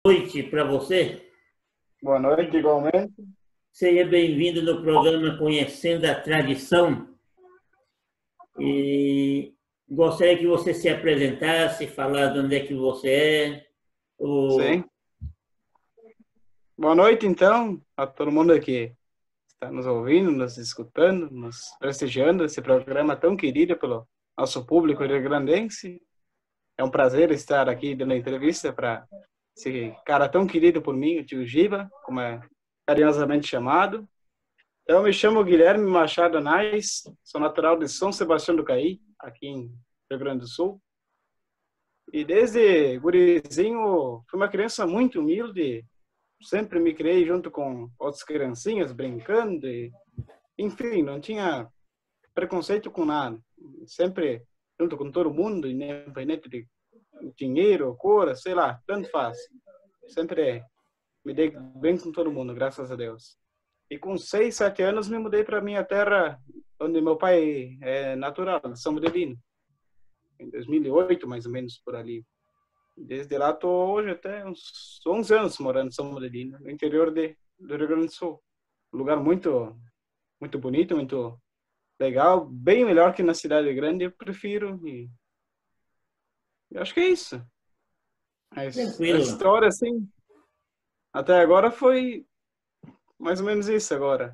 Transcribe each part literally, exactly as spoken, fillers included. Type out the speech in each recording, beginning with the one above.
noite para você. Boa noite, igualmente. Seja bem-vindo no programa Conhecendo a Tradição. E gostaria que você se apresentasse, falar de onde é que você é. O... Sim. Boa noite, então, a todo mundo que está nos ouvindo, nos escutando, nos prestigiando esse programa tão querido pelo nosso público rio-grandense. É um prazer estar aqui dando entrevista para esse cara tão querido por mim, o tio Giba, como é carinhosamente chamado. Eu me chamo Guilherme Machado Anais, sou natural de São Sebastião do Caí, aqui em Rio Grande do Sul. E desde gurizinho, fui uma criança muito humilde, sempre me criei junto com outras criancinhas, brincando, e, enfim, não tinha preconceito com nada. Sempre junto com todo mundo, independente de dinheiro, cor, sei lá, tanto faz. Sempre me dei bem com todo mundo, graças a Deus. E com seis, sete anos me mudei para minha terra, onde meu pai é natural, de São Modelino. Em dois mil e oito, mais ou menos, por ali. Desde lá estou hoje até uns onze anos morando em São Modelino, no interior de, do Rio Grande do Sul. Um lugar muito, muito bonito, muito legal, bem melhor que na cidade grande, eu prefiro. E eu acho que é isso. A, a Tranquilo, história, assim, até agora foi mais ou menos isso agora.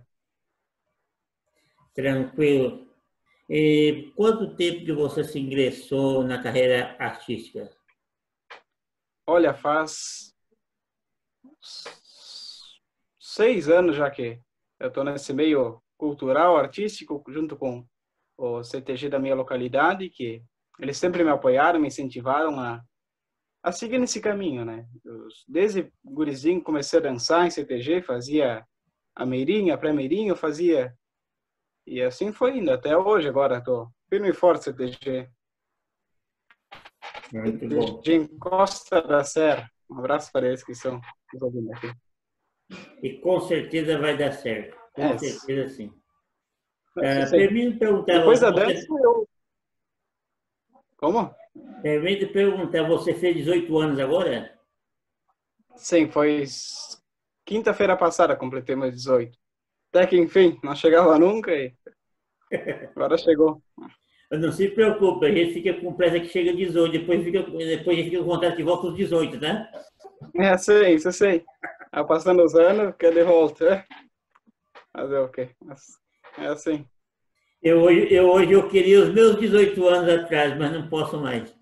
tranquilo. E quanto tempo que você se ingressou na carreira artística? Olha, faz seis anos já que eu estou nesse meio cultural, artístico, junto com o C T G da minha localidade, que eles sempre me apoiaram, me incentivaram a, a seguir nesse caminho, né? Eu, desde gurizinho comecei a dançar em C T G, fazia a meirinha, a pré-meirinha, eu fazia, e assim foi indo, até hoje agora estou firme e forte C T G. Muito bom. C T G em Costa da Serra. Um abraço para eles que estão nos ouvindo aqui. E com certeza vai dar certo. Com É, certeza sim. sim, Uh, sim. permite perguntar, Depois da dança, você, eu... Como? permite perguntar, você fez dezoito anos agora? Sim, foi quinta-feira passada, completei meus dezoito. Até que, enfim, não chegava nunca e agora chegou. Não se preocupe, a gente fica com pressa que chega dezoito, depois, fica, depois a gente fica com vontade de volta aos dezoito, tá? É, sei, isso sei. Aí, passando os anos, quer de volta. Fazer o quê? É assim. Eu hoje, eu hoje eu queria os meus dezoito anos atrás, mas não posso mais.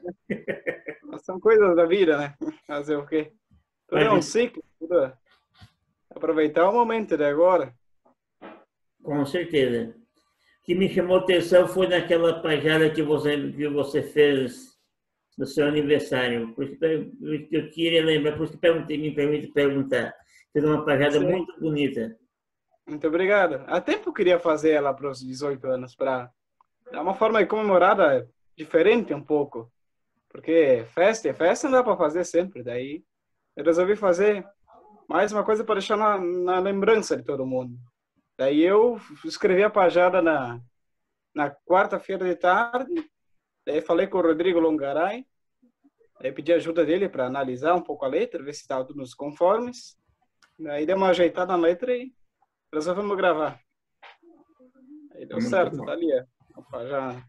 São coisas da vida, né? Fazer o quê? Tudo é um Mas, ciclo. Tudo é... Aproveitar o momento de agora. com certeza. O que me chamou a atenção foi naquela pajada que você, que você fez no seu aniversário. Por isso que eu queria lembrar, por isso que perguntei, me permite perguntar. Fez uma pajada Sim. muito bonita. Muito obrigado. Há tempo eu queria fazer ela para os dezoito anos, para dar uma forma de comemorada diferente um pouco. Porque festa, festa não dá para fazer sempre. Daí eu resolvi fazer mais uma coisa para deixar na, na lembrança de todo mundo. Daí eu escrevi a pajada na, na quarta-feira de tarde. Daí falei com o Rodrigo Longaray. Daí pedi ajuda dele para analisar um pouco a letra, ver se estava tudo nos conformes. Daí dei uma ajeitada na letra e resolvemos gravar. Aí deu Muito certo, bom. tá ali a pajada.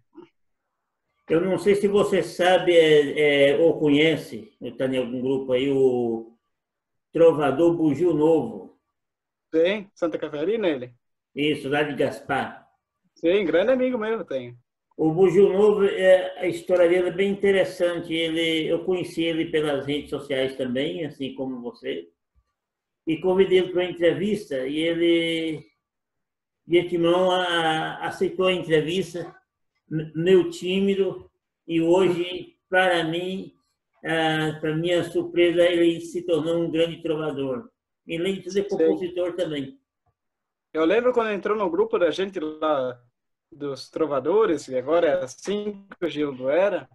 Eu não sei se você sabe é, é, ou conhece, está em algum grupo aí, o Trovador Bugio Novo. Sim, Santa Catarina ele. Isso, lá de Gaspar. Sim, grande amigo meu tenho. O Bugio Novo, é, a história dele é bem interessante. Ele, eu conheci ele pelas redes sociais também, assim como você. E convidei ele para uma entrevista e ele, de antemão, a, aceitou a entrevista, meio tímido. E hoje, para mim, para minha surpresa, ele se tornou um grande trovador. E além de tudo, é Sim. compositor também. Eu lembro quando entrou no grupo da gente lá dos trovadores, e agora é assim que o Gildo era,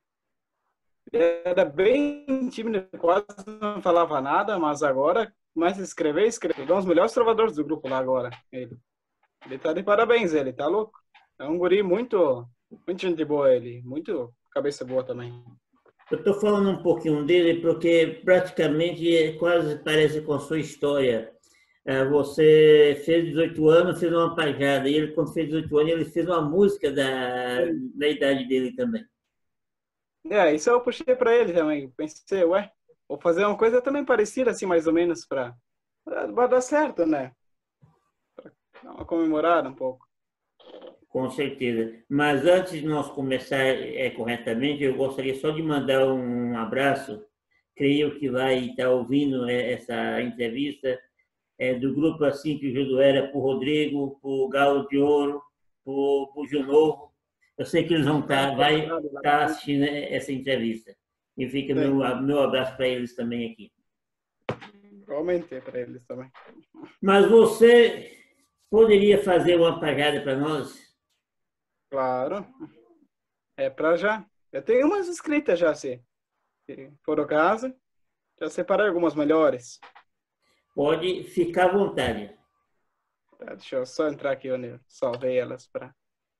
era bem tímido, quase não falava nada, mas agora começa a escrever, escrever. É um dos melhores trovadores do grupo lá agora. Ele, ele tá de parabéns, ele tá louco. É um guri muito, muito gente boa ele, muito cabeça boa também. Eu estou falando um pouquinho dele porque praticamente é quase parece com a sua história. É, você fez dezoito anos, fez uma pajada, e ele, quando fez dezoito anos, ele fez uma música da, da idade dele também. É, isso eu puxei para ele também. Pensei, ué, vou fazer uma coisa também parecida, assim, mais ou menos, para vai dar certo, né? Pra dar uma comemorada um pouco. Com certeza. Mas antes de nós começar é, corretamente, eu gostaria só de mandar um abraço. Creio que vai estar ouvindo é, essa entrevista é, do grupo assim que o Judo era, para o Rodrigo, para o Galo de Ouro, para o Gil Novo. Eu sei que eles vão estar, vai estar assistindo essa entrevista. E fica meu, meu abraço para eles também aqui. Aumentei para eles também. Mas você poderia fazer uma pajada para nós? Claro. É para já. Eu tenho umas escritas já, se for o caso. Já separei algumas melhores. Pode ficar à vontade. Tá, deixa eu só entrar aqui onde eu salvei elas para.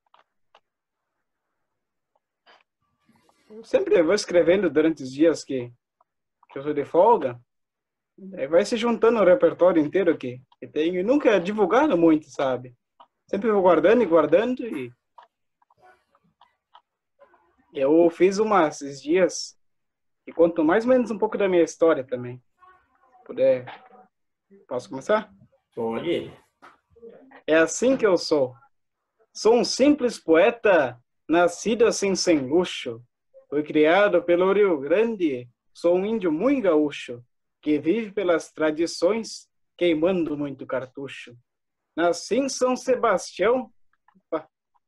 Sempre vou escrevendo durante os dias que, que eu sou de folga. Aí vai se juntando o repertório inteiro que, que tenho. E nunca é divulgado muito, sabe? Sempre vou guardando e guardando. E eu fiz uma esses dias que conto mais ou menos um pouco da minha história também. Se puder, posso começar? Pode. É assim que eu sou. Sou um simples poeta, nascido assim sem luxo. Fui criado pelo Rio Grande. Sou um índio muito gaúcho, que vive pelas tradições, queimando muito cartucho. Nasci em São Sebastião. Opa.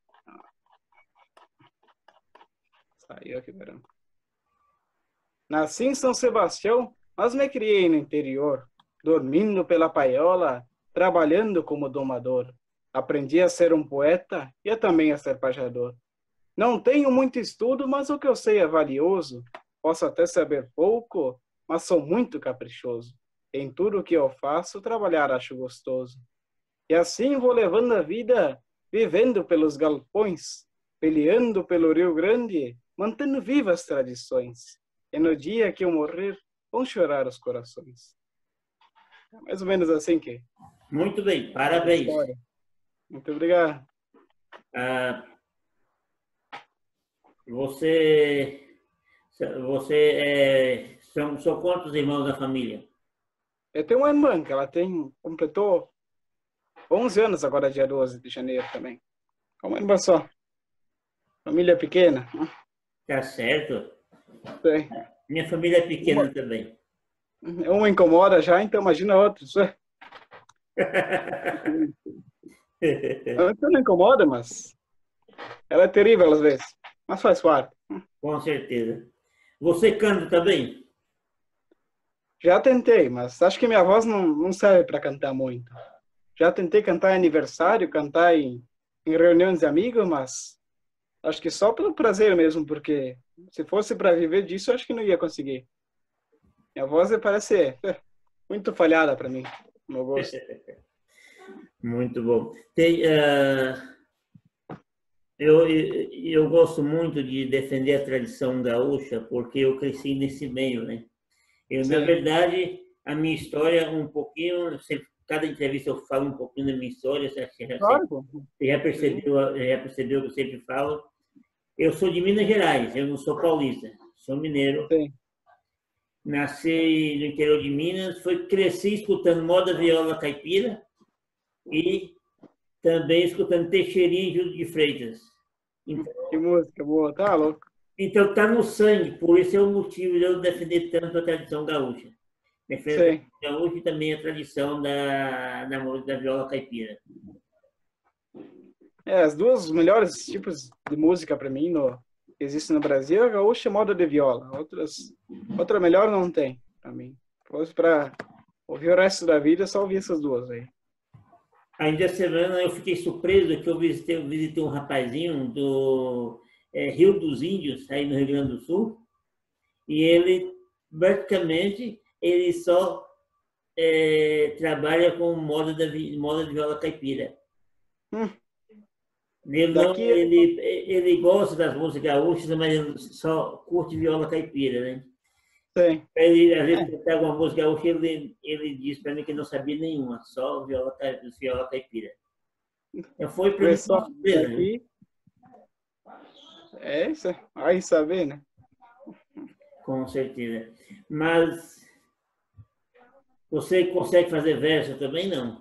Saiu aqui, caramba. Nasci em São Sebastião, mas me criei no interior, dormindo pela paiola, trabalhando como domador. Aprendi a ser um poeta e a também a ser pajador. Não tenho muito estudo, mas o que eu sei é valioso. Posso até saber pouco, mas sou muito caprichoso. Em tudo o que eu faço, trabalhar acho gostoso. E assim vou levando a vida, vivendo pelos galpões, peleando pelo Rio Grande, mantendo vivas as tradições. E no dia que eu morrer, vão chorar os corações. É mais ou menos assim que... Muito bem, parabéns. Muito obrigado. Ah, você, você é, são, são quantos irmãos da família? Eu tenho uma irmã que ela tem, completou onze anos agora, dia doze de janeiro também. Uma irmã só. Família pequena. Tá certo. Tem. Minha família é pequena Uma, também. uma incomoda já, então imagina outra. Ela não incomoda, mas ela é terrível às vezes. Mas faz parte. Com certeza. Você canta também? Já tentei, mas acho que minha voz não, não serve para cantar muito. Já tentei cantar em aniversário, cantar em, em reuniões de amigos, mas acho que só pelo prazer mesmo, porque se fosse para viver disso, acho que não ia conseguir. Minha voz parece muito falhada para mim, no meu gosto. Muito bom. Tem, uh, eu, eu, eu gosto muito de defender a tradição gaúcha, porque eu cresci nesse meio, né? Eu, na verdade, a minha história um pouquinho, sempre, cada entrevista eu falo um pouquinho da minha história, você já, Claro. você já percebeu, já percebeu que eu sempre falo. Eu sou de Minas Gerais, eu não sou paulista, sou mineiro. Sim. Nasci no interior de Minas, foi, cresci escutando moda viola caipira e também escutando Teixeirinha e Júlio de Freitas. Então, que música boa, tá louco. Então está no sangue, por isso é o motivo de eu defender tanto a tradição gaúcha. Defender a tradição gaúcha e também a tradição da, da, da viola caipira. É, as duas melhores tipos de música para mim no, que existem no Brasil é a gaúcha e moda de viola. Outras, outra melhor não tem para mim. Se fosse para ouvir o resto da vida, só ouvir essas duas aí. Ainda essa semana eu fiquei surpreso que eu visitei, eu visitei um rapazinho do é, Rio dos Índios, aí no Rio Grande do Sul, e ele, praticamente, ele só é, trabalha com moda, da, moda de viola caipira. Hum. Ele, não, Daqui, ele, ele gosta das músicas gaúchas, mas ele só curte viola caipira, né? tem. Ele, às vezes, É, quando pega uma música gaúcha, ele, ele diz para mim que não sabia nenhuma, só viola, cai- viola caipira. Então, foi para mim uma pessoal surpresa, né? daqui, é isso, aí saber, né? Com certeza. Mas você consegue fazer verso também, não?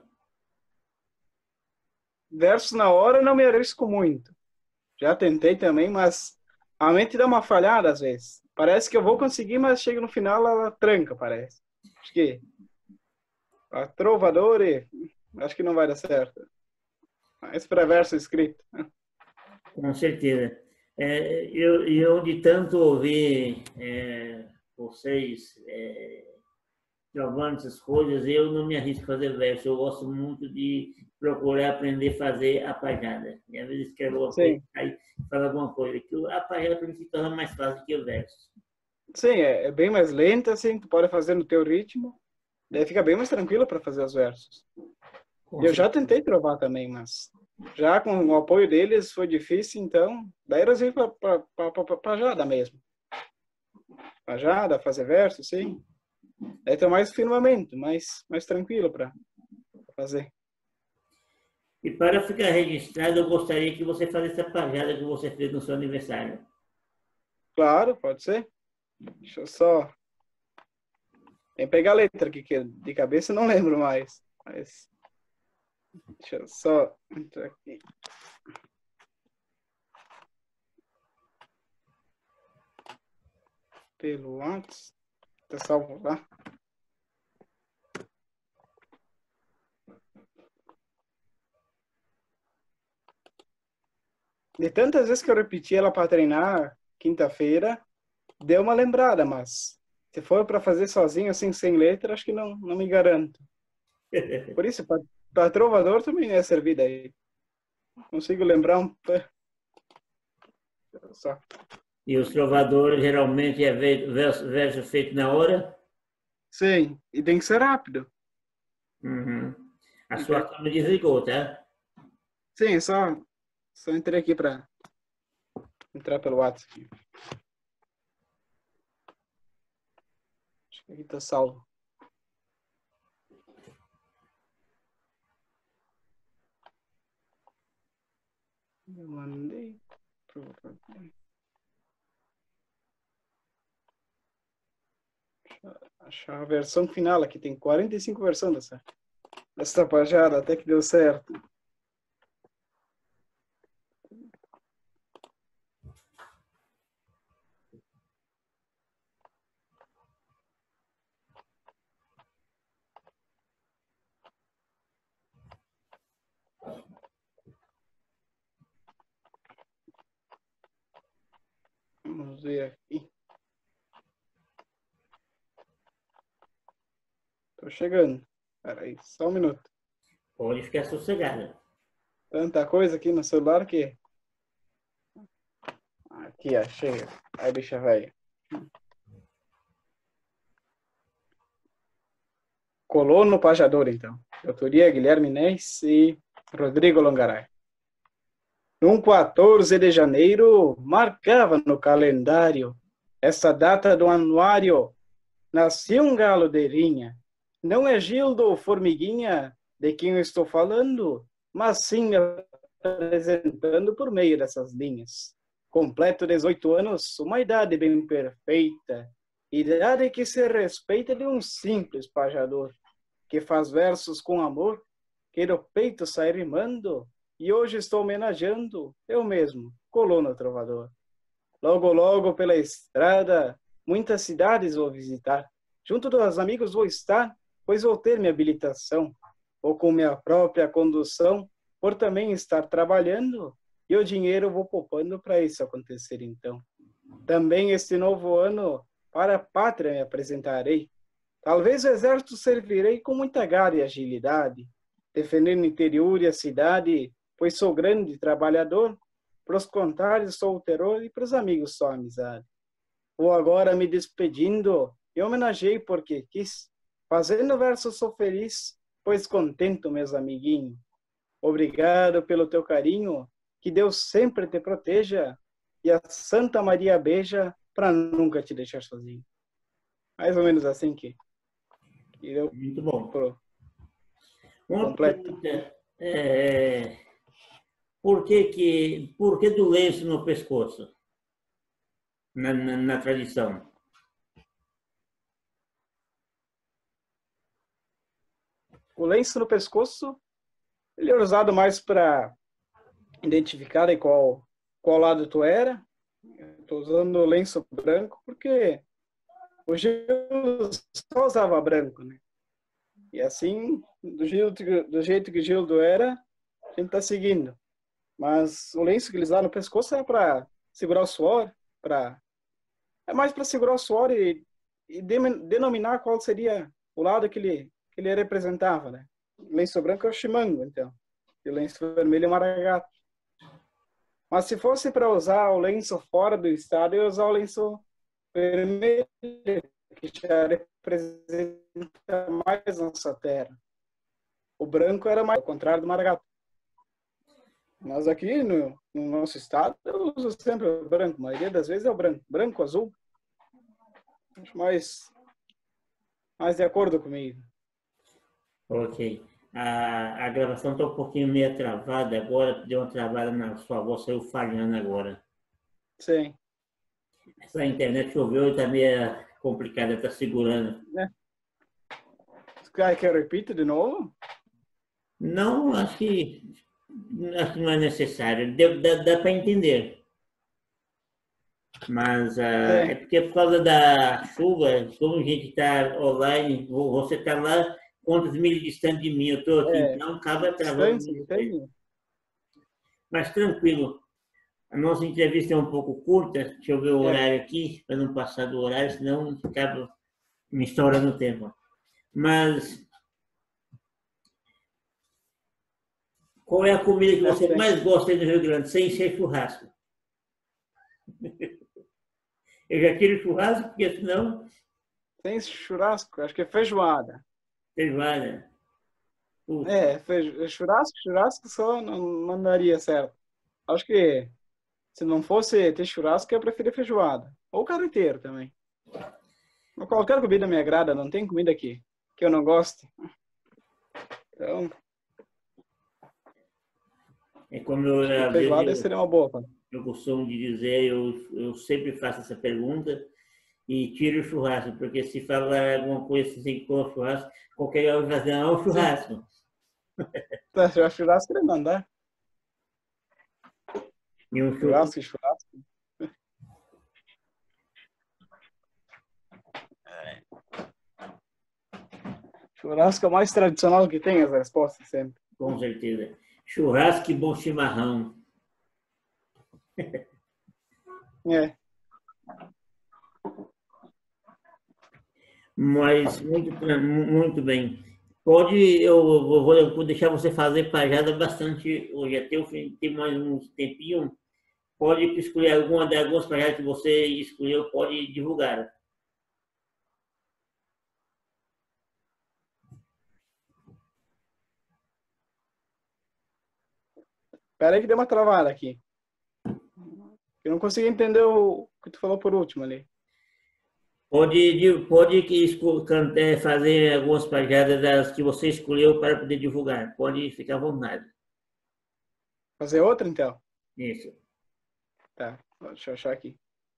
Versos na hora não me arrisco muito. Já tentei também, mas a mente dá uma falhada às vezes. Parece que eu vou conseguir, mas chega no final ela tranca, parece. Acho que a trovador, e- acho que não vai dar certo. Mas para verso escrito. Com certeza. É, eu, eu, de tanto ouvir é, vocês é, gravando essas coisas, eu não me arrisco a fazer verso. Eu gosto muito de procurar aprender a fazer a pajada. E às vezes escrevo alguma coisa, Sim, aí fala alguma coisa. Que a pajada para mim se torna mais fácil que o verso. sim, é, é bem mais lenta, assim, tu pode fazer no teu ritmo. Daí fica bem mais tranquilo para fazer os versos. Com Eu já certeza. tentei trovar também, mas já com o apoio deles foi difícil, então daí eles vêm para Pajada mesmo. Pajada, fazer verso, sim. Daí tem mais firmamento, mais, mais tranquilo para fazer. E para ficar registrado, eu gostaria que você fizesse essa pajada que você fez no seu aniversário. Claro, pode ser. Deixa eu só. Tem que pegar a letra aqui, que de cabeça eu não lembro mais. Mas deixa eu só entrar aqui. Pelo WhatsApp. Tá salvo lá. De tantas vezes que eu repeti ela para treinar quinta-feira, deu uma lembrada, mas se for para fazer sozinho, assim, sem letra, acho que não, não me garanto. Por isso, para trovador também é servida aí. Consigo lembrar um. Só. E os trovadores geralmente é verso, verso feito na hora. Sim, e tem que ser rápido. Uhum. A sua Entrei... câmera desligou, tá? Sim, só, só entrei aqui para entrar pelo WhatsApp. Acho que aqui tá salvo. Eu mandei. Achar a versão final aqui. Tem quarenta e cinco versões dessa, dessa pajada, até que deu certo. Vamos ver aqui. Tô chegando. Peraí, só um minuto. Pode ficar sossegada. Tanta coisa aqui no celular que... Aqui, achei. Aí, bicha velha. Colono Pajador, então. Autoria Guilherme Ness e Rodrigo Longaray. Num quatorze de janeiro, marcava no calendário essa data do anuário. Nasceu um galo de rinha. Não é Gildo ou Formiguinha de quem eu estou falando, mas sim me apresentando por meio dessas linhas. Completo dezoito anos, uma idade bem perfeita, idade que se respeita de um simples pajador, que faz versos com amor, que do peito sai rimando, e hoje estou homenageando eu mesmo, colono trovador. Logo, logo pela estrada, muitas cidades vou visitar. Junto dos amigos vou estar, pois vou ter minha habilitação, ou com minha própria condução, por também estar trabalhando, e o dinheiro vou poupando para isso acontecer então. Também este novo ano, para a pátria me apresentarei. Talvez o exército servirei com muita garra e agilidade, defendendo o interior e a cidade, pois sou grande trabalhador, para os contrários sou o terror e para os amigos só amizade. Vou agora me despedindo e homenageei porque quis. Fazendo verso sou feliz, pois contento meus amiguinhos. Obrigado pelo teu carinho, que Deus sempre te proteja e a Santa Maria beija para nunca te deixar sozinho. Mais ou menos assim que, que eu Muito bom. pro, Uma completa. pergunta, é, por que que, por que do lenço no pescoço, na, na, na tradição? O lenço no pescoço, ele é usado mais para identificar aí qual, qual lado tu era. Estou usando o lenço branco porque o Gil só usava branco, né? E assim, do jeito, do jeito que o Gildo era, a gente está seguindo. Mas o lenço que eles dão no pescoço é para segurar o suor, para é mais para segurar o suor e, e denominar qual seria o lado que ele, que ele representava, né? O lenço branco é o chimango, então. E o lenço vermelho é o maragato. Mas se fosse para usar o lenço fora do estado, eu ia usar o lenço vermelho, que já representa mais nossa terra. O branco era mais ao contrário do maragato. Mas aqui no, no nosso estado, eu uso sempre o branco. A maioria das vezes é o branco. Branco, azul. Acho mais, mais de acordo comigo. Ok. A, a gravação está um pouquinho meio travada agora, deu uma travada na sua voz, saiu falhando agora. Sim. Essa internet choveu e está meio complicada, está segurando. É. Quer que eu repita de novo? Não, acho que, acho que não é necessário. Deu, dá dá para entender. Mas uh, é porque por causa da chuva, como a gente está online, você está lá quantos milhas distante de mim, eu estou aqui, É, então acaba travando. distância, Mas tranquilo. A nossa entrevista é um pouco curta, deixa eu ver o é. horário aqui, para não passar do horário, senão acaba me estourando o tempo. Mas qual é a comida que você É, mais gosta aí no Rio Grande, sem ser churrasco? Eu já tiro churrasco, porque senão... Tem churrasco, acho que é feijoada. Feijoada. Puxa. É, feijo, churrasco, churrasco só não, não daria certo. Acho que se não fosse ter churrasco, eu preferia feijoada. Ou carreteiro também. Mas qualquer comida me agrada, não tem comida que, que eu não goste. Então, É como eu, às vezes, feijoada eu, seria uma boa. Cara. eu costumo dizer, eu, eu sempre faço essa pergunta e tiro o churrasco, porque se falar alguma coisa assim com o churrasco, qualquer hora vai fazer, ah, o churrasco. Tá, churrasco ele não dá. E um Churrasco e churrasco. Churrasco é o mais tradicional que tem, as respostas sempre. Com certeza. Churrasco e bom chimarrão. É. Mas muito, muito bem. Pode, eu vou, vou deixar você fazer pajada bastante hoje, até o fim, tem mais uns tempinhos. Pode escolher alguma das algumas pajadas que você escolheu, pode divulgar. Espera aí que deu uma travada aqui. Eu não consegui entender o que tu falou por último ali. Pode, pode fazer algumas pajadas das que você escolheu para poder divulgar. Pode ficar à vontade. Fazer outra, então? Isso. Tá, deixa eu achar aqui.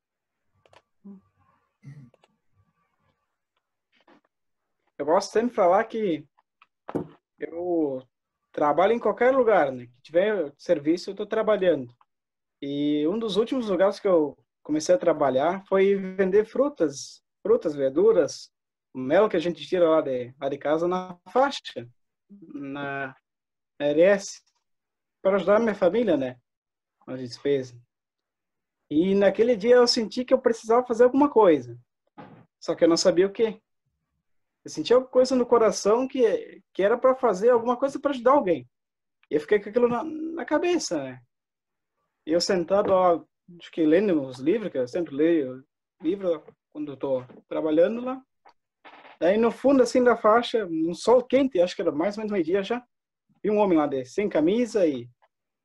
Eu gosto sempre de falar que eu trabalho em qualquer lugar, né? Que tiver serviço, eu estou trabalhando. E um dos últimos lugares que eu comecei a trabalhar foi vender frutas, frutas, verduras, o mel que a gente tira lá de, lá de casa na faixa, na R S, para ajudar a minha família, né? As despesas. E naquele dia eu senti que eu precisava fazer alguma coisa. Só que eu não sabia o quê. Eu senti alguma coisa no coração que, que era para fazer alguma coisa para ajudar alguém. E eu fiquei com aquilo na, na cabeça, né? E eu sentado lá, acho que lendo os livros, que eu sempre leio livro quando eu tô trabalhando lá. Aí no fundo, assim, da faixa, um sol quente, acho que era mais ou menos meio-dia já, vi um homem lá de, sem camisa e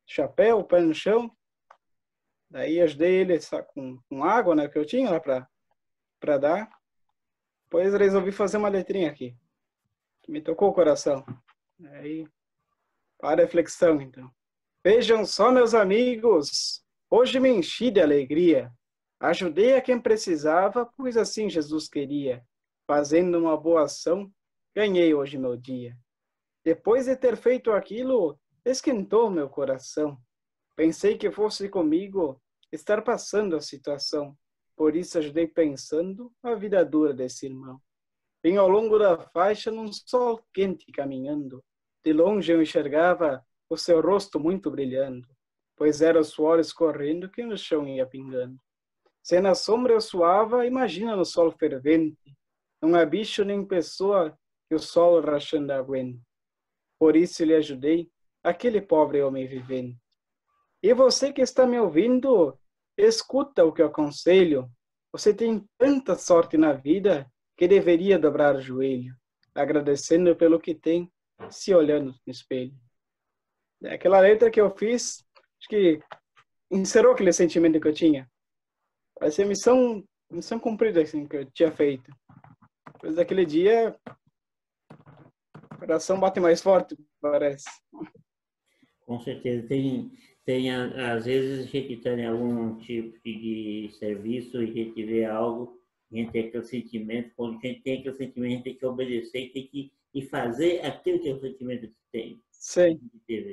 chapéu, pé no chão. Daí ajudei ele com, com água, né, que eu tinha lá para para dar. Depois resolvi fazer uma letrinha aqui, que me tocou o coração. Aí, para a reflexão, então. Vejam só, meus amigos, hoje me enchi de alegria. Ajudei a quem precisava, pois assim Jesus queria. Fazendo uma boa ação, ganhei hoje meu dia. Depois de ter feito aquilo, esquentou meu coração. Pensei que fosse comigo estar passando a situação. Por isso ajudei pensando a vida dura desse irmão. Vim ao longo da faixa num sol quente caminhando. De longe eu enxergava o seu rosto muito brilhando, pois era o suor escorrendo que no chão ia pingando. Se na sombra eu suava, imagina no sol fervente. Não há bicho nem pessoa que o sol rachando aguente. Por isso lhe ajudei, aquele pobre homem vivente. E você que está me ouvindo, escuta o que eu aconselho. Você tem tanta sorte na vida que deveria dobrar o joelho, agradecendo pelo que tem, se olhando no espelho. Aquela letra que eu fiz, acho que encerrou aquele sentimento que eu tinha. Vai ser missão, missão cumprida assim, que eu tinha feito. Depois daquele dia, o coração bate mais forte, parece. Com certeza. Tem, tem, às vezes, a gente está em algum tipo de serviço, a gente vê algo, a gente tem aquele sentimento, quando a gente tem aquele sentimento, a gente tem que obedecer, tem que ir fazer aquilo que é o sentimento que tem. Sim.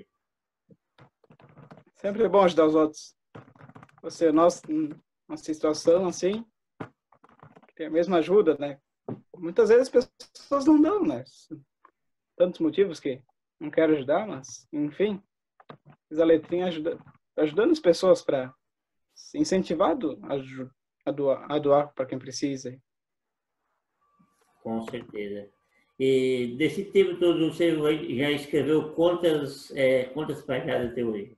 Sempre é bom ajudar os outros. Você, nós, numa situação assim, tem a mesma ajuda, né? Muitas vezes as pessoas não dão, né? Tantos motivos que não quero ajudar, mas, enfim, fiz a letrinha ajuda, ajudando as pessoas para incentivar a doar, a doar para quem precisa. Com certeza. E desse tempo todo, você já escreveu quantas, é, quantas páginas até hoje?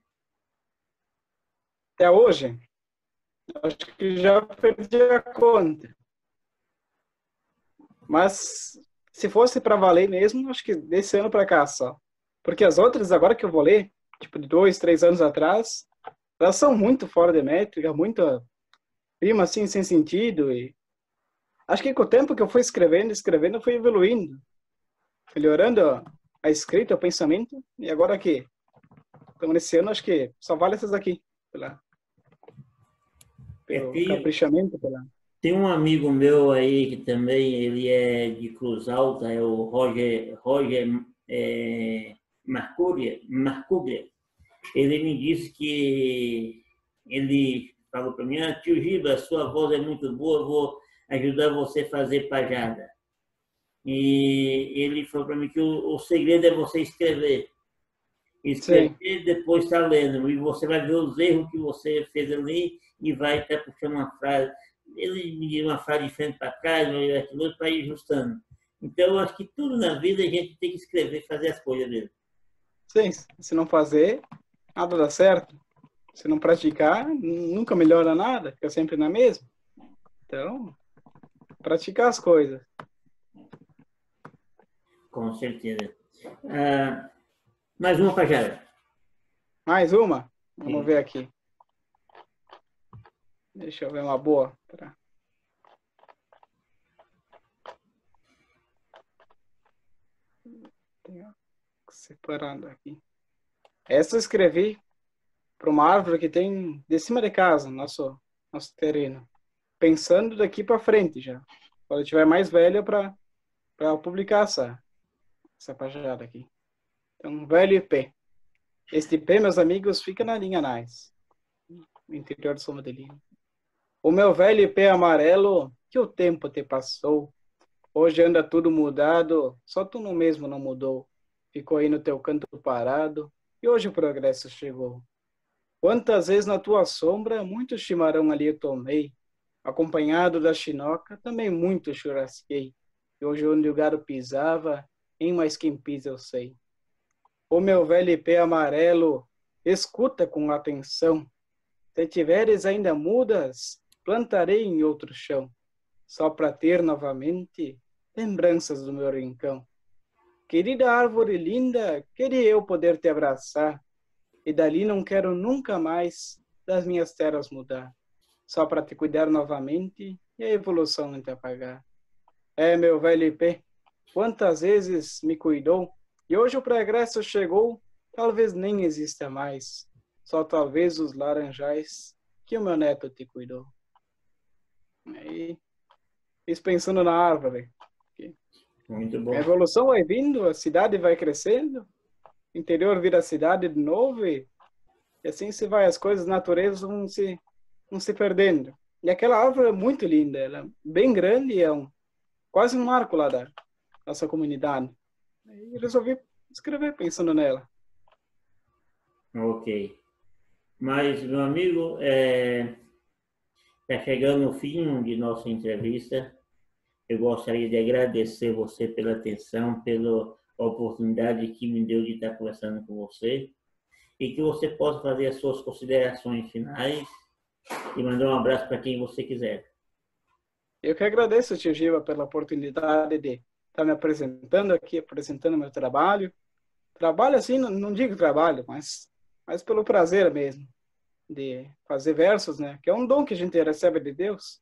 Até hoje? Acho que já perdi a conta. Mas se fosse para valer mesmo, acho que desse ano para cá só. Porque as outras, agora que eu vou ler, tipo de dois, três anos atrás, elas são muito fora de métrica, muito rima assim, sem sentido. E acho que com o tempo que eu fui escrevendo, escrevendo, eu fui evoluindo. Melhorando a escrita, o pensamento. E agora que estamos nesse ano, acho que só vale essas aqui. Pela, pelo é, tem, caprichamento. Pela... Tem um amigo meu aí que também, ele é de Cruz Alta, é o Roger, Roger é, Marcuglia, Marcuglia. Ele me disse que ele falou para mim, ah, tio Giba, sua voz é muito boa, eu vou ajudar você a fazer pajada. E ele falou para mim que o, o segredo é você escrever. Escrever e depois estar lendo. E você vai ver os erros que você fez ali e vai estar puxando uma frase. Ele me deu uma frase de frente para trás, aquilo para ir ajustando. Então, eu acho que tudo na vida a gente tem que escrever, fazer as coisas mesmo. Sim, se não fazer, nada dá certo. Se não praticar, nunca melhora nada, fica sempre na mesma. Então, praticar as coisas. Com certeza. Ah, mais uma pajada. Mais uma? Vamos Sim. ver aqui. Deixa eu ver uma boa. Pra... Tenho separando aqui. Essa eu escrevi para uma árvore que tem de cima de casa, nosso, nosso terreno. Pensando daqui para frente já. Quando eu tiver mais velho para publicar essa, essa pajada aqui. Então, velho I P. Este I P, meus amigos, fica na linha Nais, no interior de São Madelino. O meu velho I P amarelo, que o tempo te passou. Hoje anda tudo mudado, só tu no mesmo não mudou. Ficou aí no teu canto parado, e hoje o progresso chegou. Quantas vezes na tua sombra, muito chimarrão ali eu tomei. Acompanhado da chinoca, também muito churrasquei. E hoje onde o gado pisava, em mais quem pisa eu sei. O meu velho I P amarelo, escuta com atenção. Se tiveres ainda mudas, plantarei em outro chão, só para ter novamente lembranças do meu rincão. Querida árvore linda, queria eu poder te abraçar e dali não quero nunca mais das minhas terras mudar, só para te cuidar novamente e a evolução não te apagar. É, meu velho I P, quantas vezes me cuidou, e hoje o progresso chegou, talvez nem exista mais, só talvez os laranjais que o meu neto te cuidou. Aí, isso pensando na árvore. Muito bom. A evolução vai vindo, a cidade vai crescendo, o interior vira cidade de novo e, e assim se vai, as coisas naturezas vão se, vão se perdendo. E aquela árvore é muito linda, ela é bem grande e é um, quase um marco lá da nossa comunidade. E resolvi escrever pensando nela. Ok. Mas, meu amigo, é, tá chegando o fim de nossa entrevista. Eu gostaria de agradecer você pela atenção, pela oportunidade que me deu de estar conversando com você e que você possa fazer as suas considerações finais e mandar um abraço para quem você quiser. Eu que agradeço, tio Giva, pela oportunidade de estar me apresentando aqui, apresentando meu trabalho. Trabalho assim, não, não digo trabalho, mas, mas pelo prazer mesmo de fazer versos, né? Que é um dom que a gente recebe de Deus.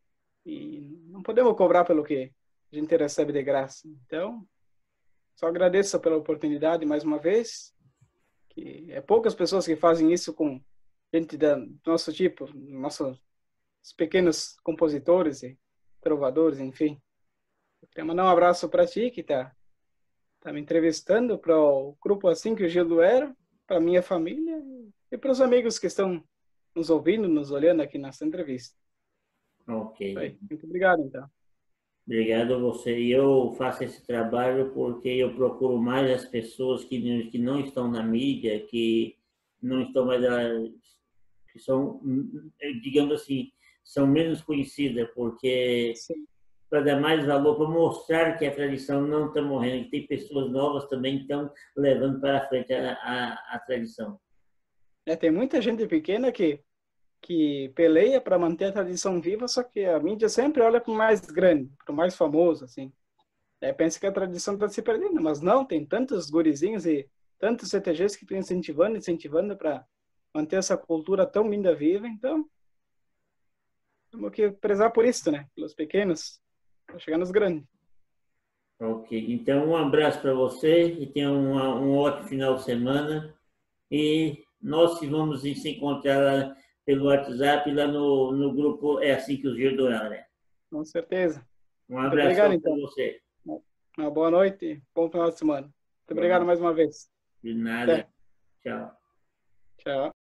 E não podemos cobrar pelo que a gente recebe de graça. Então, só agradeço pela oportunidade mais uma vez. Que é poucas pessoas que fazem isso com gente da, do nosso tipo, nossos pequenos compositores e trovadores, enfim. Eu queria mandar um abraço para ti, que está tá me entrevistando, para o grupo Assim que o Gildo Era, para minha família e para os amigos que estão nos ouvindo, nos olhando aqui nessa entrevista. Ok. Aí, muito obrigado, então. Obrigado a você. E eu faço esse trabalho porque eu procuro mais as pessoas que não, que não estão na mídia, que não estão mais, que são, digamos assim, são menos conhecidas, porque Sim. para dar mais valor, para mostrar que a tradição não está morrendo, que tem pessoas novas também que estão levando para frente a, a, a tradição. É, tem muita gente pequena que que peleia para manter a tradição viva, só que a mídia sempre olha para o mais grande, para o mais famoso, assim. É, pensa que a tradição está se perdendo, mas não, tem tantos gurizinhos e tantos C T Gs que estão incentivando, incentivando para manter essa cultura tão linda viva, então temos que prezar por isso, né? Pelos pequenos, para chegar nos grandes. Ok, então um abraço para você e tenha um, um ótimo final de semana e nós vamos se encontrar lá pelo WhatsApp, lá no, no grupo É Assim que os Dias do Ano, né? Com certeza. Um Muito obrigado, abração para então. você. Uma boa noite, bom final de semana. Muito Boa obrigado noite. mais uma vez. De nada. Até. Tchau. Tchau.